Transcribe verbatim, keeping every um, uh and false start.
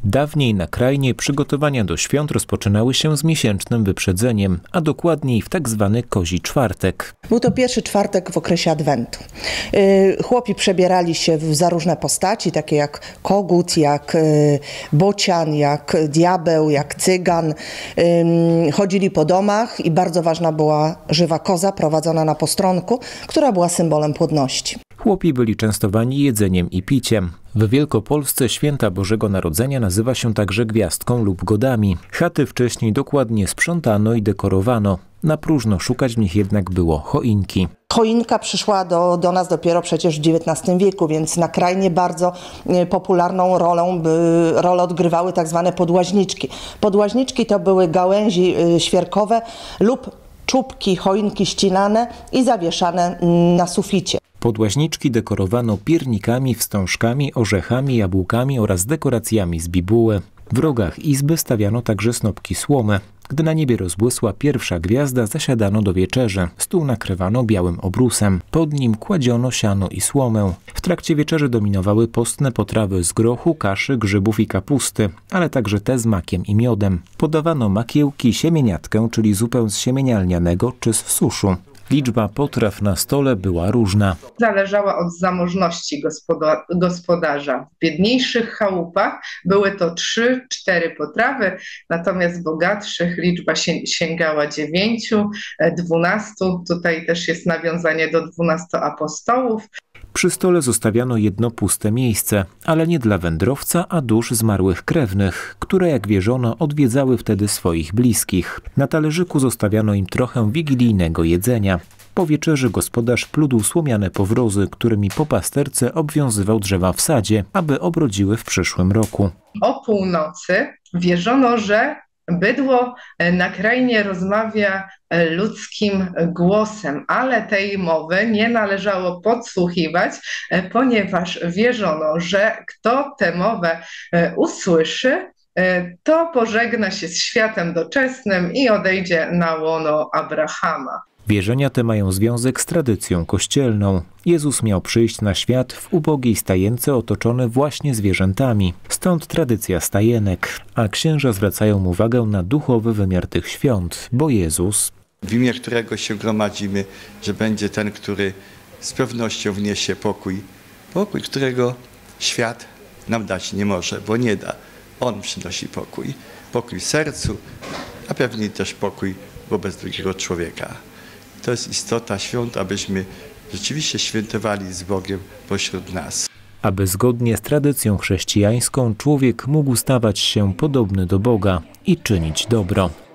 Dawniej na krainie przygotowania do świąt rozpoczynały się z miesięcznym wyprzedzeniem, a dokładniej w tak zwany Kozi Czwartek. Był to pierwszy czwartek w okresie Adwentu. Chłopi przebierali się za różne postaci, takie jak kogut, jak bocian, jak diabeł, jak cygan. Chodzili po domach i bardzo ważna była żywa koza prowadzona na postronku, która była symbolem płodności. Chłopi byli częstowani jedzeniem i piciem. W Wielkopolsce święta Bożego Narodzenia nazywa się także gwiazdką lub godami. Chaty wcześniej dokładnie sprzątano i dekorowano. Na próżno szukać w nich jednak było choinki. Choinka przyszła do, do nas dopiero przecież w dziewiętnastym wieku, więc na krainie bardzo popularną rolę, by, rolę odgrywały tak zwane podłaźniczki. Podłaźniczki to były gałęzi świerkowe lub czubki choinki ścinane i zawieszane na suficie. Podłaźniczki dekorowano piernikami, wstążkami, orzechami, jabłkami oraz dekoracjami z bibuły. W rogach izby stawiano także snopki słomy. Gdy na niebie rozbłysła pierwsza gwiazda, zasiadano do wieczerzy. Stół nakrywano białym obrusem. Pod nim kładziono siano i słomę. W trakcie wieczerzy dominowały postne potrawy z grochu, kaszy, grzybów i kapusty, ale także te z makiem i miodem. Podawano makiełki, siemieniatkę, czyli zupę z siemienia lnianego czy z suszu. Liczba potraw na stole była różna. Zależała od zamożności gospoda gospodarza. W biedniejszych chałupach były to trzy cztery potrawy, natomiast w bogatszych liczba sięgała dziewięciu, dwunastu. Tutaj też jest nawiązanie do dwunastu apostołów. Przy stole zostawiano jedno puste miejsce, ale nie dla wędrowca, a dusz zmarłych krewnych, które, jak wierzono, odwiedzały wtedy swoich bliskich. Na talerzyku zostawiano im trochę wigilijnego jedzenia. Po wieczerzy gospodarz pludł słomiane powrozy, którymi po pasterce obwiązywał drzewa w sadzie, aby obrodziły w przyszłym roku. O północy wierzono, że bydło na krainie rozmawia ludzkim głosem, ale tej mowy nie należało podsłuchiwać, ponieważ wierzono, że kto tę mowę usłyszy, to pożegna się z światem doczesnym i odejdzie na łono Abrahama. Wierzenia te mają związek z tradycją kościelną. Jezus miał przyjść na świat w ubogiej stajence otoczony właśnie zwierzętami. Stąd tradycja stajenek. A księża zwracają uwagę na duchowy wymiar tych świąt, bo Jezus, w imię którego się gromadzimy, że będzie ten, który z pewnością wniesie pokój. Pokój, którego świat nam dać nie może, bo nie da. On przynosi pokój. Pokój w sercu, a pewnie też pokój wobec drugiego człowieka. To jest istota świąt, abyśmy rzeczywiście świętowali z Bogiem pośród nas. Aby zgodnie z tradycją chrześcijańską człowiek mógł stawać się podobny do Boga i czynić dobro.